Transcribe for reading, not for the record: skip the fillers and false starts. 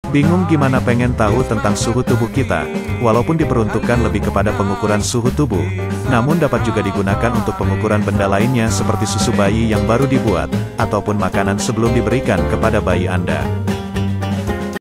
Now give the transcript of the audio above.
Bingung gimana pengen tahu tentang suhu tubuh kita, walaupun diperuntukkan lebih kepada pengukuran suhu tubuh, namun dapat juga digunakan untuk pengukuran benda lainnya seperti susu bayi yang baru dibuat, ataupun makanan sebelum diberikan kepada bayi Anda.